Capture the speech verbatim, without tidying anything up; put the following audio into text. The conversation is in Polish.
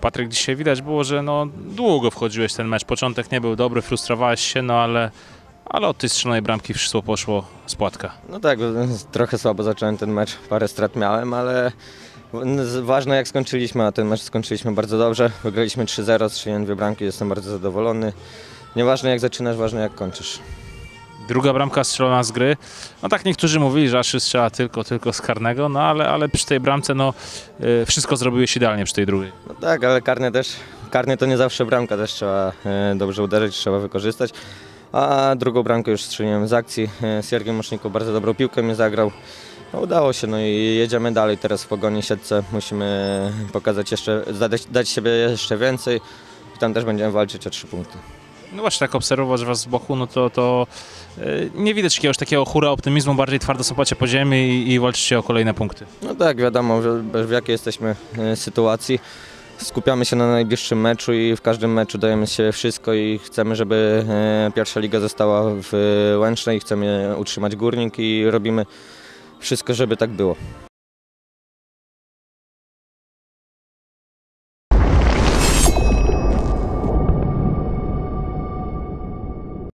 Patryk, dzisiaj widać było, że no, długo wchodziłeś w ten mecz. Początek nie był dobry, frustrowałeś się, no ale, ale od tej strzelonej bramki wszystko poszło z płatka. No tak, trochę słabo zacząłem ten mecz, parę strat miałem, ale ważne jak skończyliśmy, a ten mecz skończyliśmy bardzo dobrze. Wygraliśmy trzy zero, strzeliłem dwie bramki, jestem bardzo zadowolony. Nieważne jak zaczynasz, ważne jak kończysz. Druga bramka strzelona z gry. No tak niektórzy mówili, że Aszy strzela tylko, tylko z karnego, no ale, ale przy tej bramce no, yy, wszystko zrobiłeś idealnie przy tej drugiej. No tak, ale karny też, karny to nie zawsze bramka, też trzeba e, dobrze uderzyć, trzeba wykorzystać. A drugą bramkę już strzeliłem z akcji. E, Siergiej Musznikow bardzo dobrą piłkę mi zagrał. No, udało się, no i jedziemy dalej teraz w Pogoni Siedlce. Musimy pokazać jeszcze, dać, dać siebie jeszcze więcej i tam też będziemy walczyć o trzy punkty. No właśnie, tak obserwować was z boku, no to, to yy, nie widać jakiegoś takiego hura optymizmu, bardziej twardo sapacie po ziemi i, i walczycie o kolejne punkty. No tak, wiadomo, w, w jakiej jesteśmy e, sytuacji. Skupiamy się na najbliższym meczu i w każdym meczu dajemy z siebie wszystko i chcemy, żeby e, pierwsza liga została w Łęcznej, chcemy utrzymać Górnik i robimy wszystko, żeby tak było.